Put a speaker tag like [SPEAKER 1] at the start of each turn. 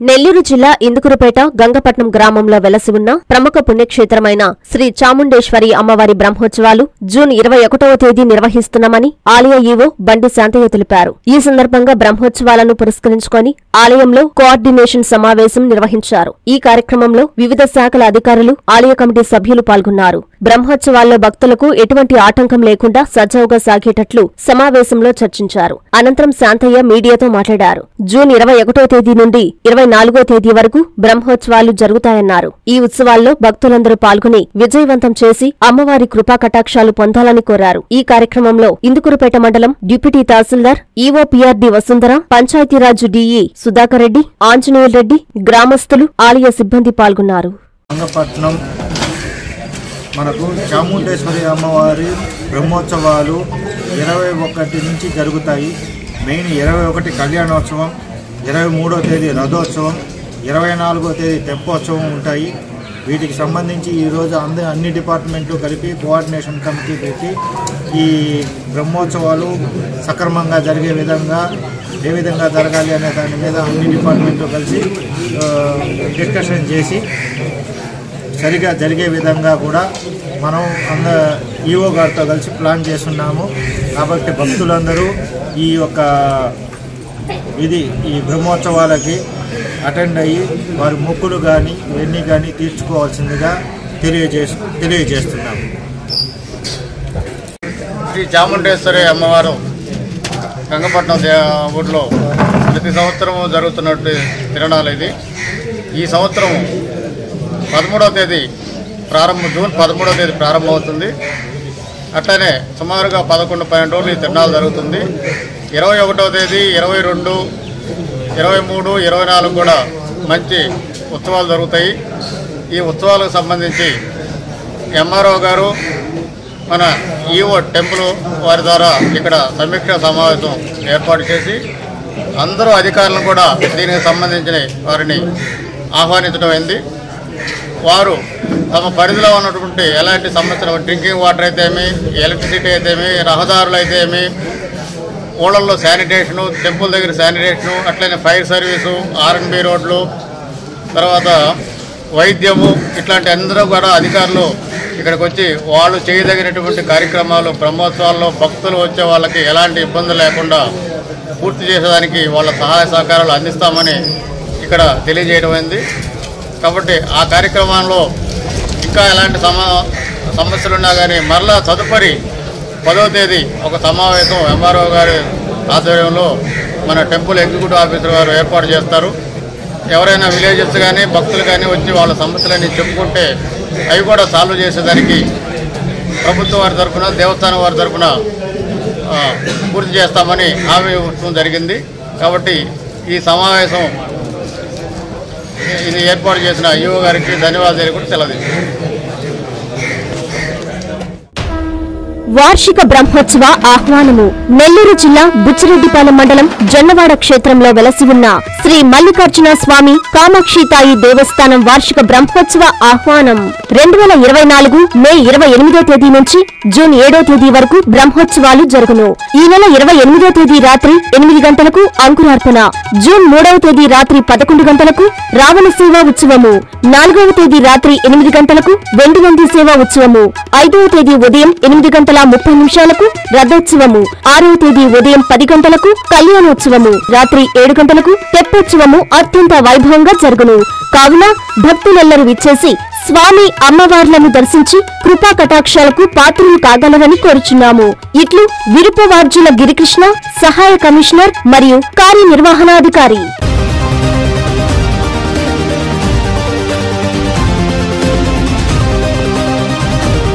[SPEAKER 1] నెల్లూరు జిల్లా ఇందుకూరుపేట గంగపట్నం గ్రామంలో వెలసి ఉన్న ప్రముఖ పుణ్యక్షేత్రమైన శ్రీ చాముండేశ్వరి అమ్మవారి బ్రహ్మోత్సవాలు జూన్ 21వ తేదీ నిర్వహిస్తున్నామని ఆలయ ఈవో బండి శాంతయ్య తెలిపారు. ఈ సందర్భంగా బ్రహ్మోత్సవాలను పురస్కరించుకొని ఆలయంలో కోఆర్డినేషన్ సమావేశం నిర్వహించారు. ఈ కార్యక్రమంలో వివిధ శాఖల అధికారులు, ఆలయ కమిటీ సభ్యులు పాల్గొన్నారు. బ్రహ్మోత్సవాల్లో భక్తులకు ఎటువంటి ఆటంకం లేకుండా సజావుగా సాగేటట్లు సమావేశంలో చర్చించారు. అనంతరం శాంతయ్య మీడియాతో మాట్లాడారు. జూన్ 21వ తేదీ నుండి 24వ తేదీ వరకు బ్రహ్మోత్సవాలు జరుగుతాయన్నారు. ఈ ఉత్సవాల్లో భక్తులందరూ పాల్గొని విజయవంతం చేసి అమ్మవారి కృపా కటాక్షాలు పొందాలని కోరారు. ఈ కార్యక్రమంలో ఇందుకూరుపేట మండలం deputy tahsildar, EO PRD Vasundhara, Panchayati Raj DE Sudhakar Reddy, Anjaneyulu Reddy, గ్రామస్తులు, ఆలయ సిబ్బంది పాల్గొన్నారు.
[SPEAKER 2] మనకు చాముండేశ్వరి అమ్మవారి బ్రహ్మోత్సవాలు 21 నుంచి జరుగుతాయి. మెయిన్ 21 కళ్యాణోత్సవం, 23వ తేదీ రథోత్సవం, 24వ తేదీ తెప్పోత్సవం ఉంటాయి. వీటికి సంబంధించి ఈరోజు అన్ని డిపార్ట్మెంట్లు కలిపి కోఆర్డినేషన్ కమిటీ పెట్టి ఈ బ్రహ్మోత్సవాలు సక్రమంగా జరిగే విధంగా ఏ విధంగా జరగాలి అనే దాని మీద అన్ని డిపార్ట్మెంట్లు కలిసి డిస్కషన్ చేసి సరిగా జరిగే విధంగా కూడా మనం ఈవో గారితో కలిసి ప్లాన్ చేస్తున్నాము. కాబట్టి భక్తులందరూ ఈ బ్రహ్మోత్సవాలకి అటెండ్ అయ్యి వారి మొక్కులు కానీ ఇవన్నీ కానీ తీర్చుకోవాల్సిందిగా తెలియజేస్తున్నాము.
[SPEAKER 3] శ్రీ చాముండేశ్వరి అమ్మవారు గంగపట్నం ఊళ్ళో ప్రతి సంవత్సరము జరుగుతున్నట్టు తిరణాలు ఇది. ఈ సంవత్సరం 13వ తేదీ జూన్ 13వ తేదీ ప్రారంభమవుతుంది. అట్లనే సుమారుగా 11-12 రోజులు ఈ తిరణాలు జరుగుతుంది. 21వ తేదీ, 22, 23, 24 కూడా మంచి ఉత్సవాలు జరుగుతాయి. ఈ ఉత్సవాలకు సంబంధించి ఎంఆర్ఓ గారు, మన ఈవో టెంపుల్ వారి ద్వారా ఇక్కడ సమీక్ష సమావేశం ఏర్పాటు చేసి అందరూ అధికారులను కూడా దీనికి సంబంధించిన వారిని ఆహ్వానించడం అయింది. వారు తమ పరిధిలో ఉన్నటువంటి ఎలాంటి సమస్యలు, డ్రింకింగ్ వాటర్ అయితే ఏమి, ఎలక్ట్రిసిటీ అయితే ఏమి, రహదారులు అయితే ఏమి, ఊళ్ళల్లో శానిటేషను, టెంపుల్ దగ్గర శానిటేషను, అట్లనే ఫైర్ సర్వీసు, ఆర్ఎన్బి రోడ్లు, తర్వాత వైద్యము, ఇట్లాంటి అందరూ కూడా అధికారులు ఇక్కడికి వచ్చి వాళ్ళు చేయదగినటువంటి కార్యక్రమాలు బ్రహ్మోత్సవాల్లో భక్తులు వచ్చే వాళ్ళకి ఎలాంటి ఇబ్బందులు లేకుండా పూర్తి చేసేదానికి వాళ్ళ సహాయ సహకారాలు అందిస్తామని ఇక్కడ తెలియజేయడం అయింది. కాబట్టి ఆ కార్యక్రమంలో ఇంకా ఎలాంటి సమస్యలున్నా కానీ మరలా తదుపరి 10వ తేదీ ఒక సమావేశం ఎంఆర్ఓ గారి ఆధ్వర్యంలో మన టెంపుల్ ఎగ్జిక్యూటివ్ ఆఫీసర్ గారు ఏర్పాటు చేస్తారు. ఎవరైనా విలేజెస్ కానీ భక్తులు కానీ వచ్చి వాళ్ళ సమస్యలన్నీ చెప్పుకుంటే అవి కూడా సాల్వ్ చేసేదానికి ప్రభుత్వం వారి తరఫున, దేవస్థానం వారి తరఫున పూర్తి చేస్తామని హామీ ఇవ్వడం జరిగింది. కాబట్టి ఈ సమావేశం ఇది ఏర్పాటు చేసిన ఈవో గారికి ధన్యవాదాలు కూడా తెలియజేస్తాను.
[SPEAKER 1] వార్షిక బ్రహ్మోత్సవ ఆహ్వానము. నెల్లూరు జిల్లా బుచ్చిరెడ్డిపాలెం మండలం జొన్నవాడ క్షేత్రంలో వెలసి ఉన్న శ్రీ మల్లికార్జున స్వామి కామాక్షితాయి దేవస్థానం వార్షిక బ్రహ్మోత్సవ ఆహ్వానం 2024 మే 28వ తేదీ నుంచి జూన్ 7వ తేదీ వరకు బ్రహ్మోత్సవాలు జరుగును. ఈ నెల 28వ తేదీ రాత్రి 8 గంటలకు అంకురార్పణ, జూన్ 3వ తేదీ రాత్రి 11 గంటలకు రావణ సేవా ఉత్సవము, 4వ తేదీ రాత్రి 8 గంటలకు వెండివంది సేవా ఉత్సవము, 5వ తేదీ ఉదయం 8:30 రథోత్సవము, 6వ తేదీ ఉదయం 10 గంటలకు కళ్యాణోత్సవము, రాత్రి 7 గంటలకు తెప్పోత్సవము అత్యంత వైభవంగా జరుగును. కావున భక్తులెల్లరూ విచ్చేసి స్వామి అమ్మవార్లను దర్శించి కృపా కటాక్షాలకు పాత్రలు కాగలరని కోరుచున్నాము. ఇట్లు విరుపవార్జుల గిరికృష్ణ, సహాయ కమిషనర్ మరియు కార్యనిర్వహణాధికారి.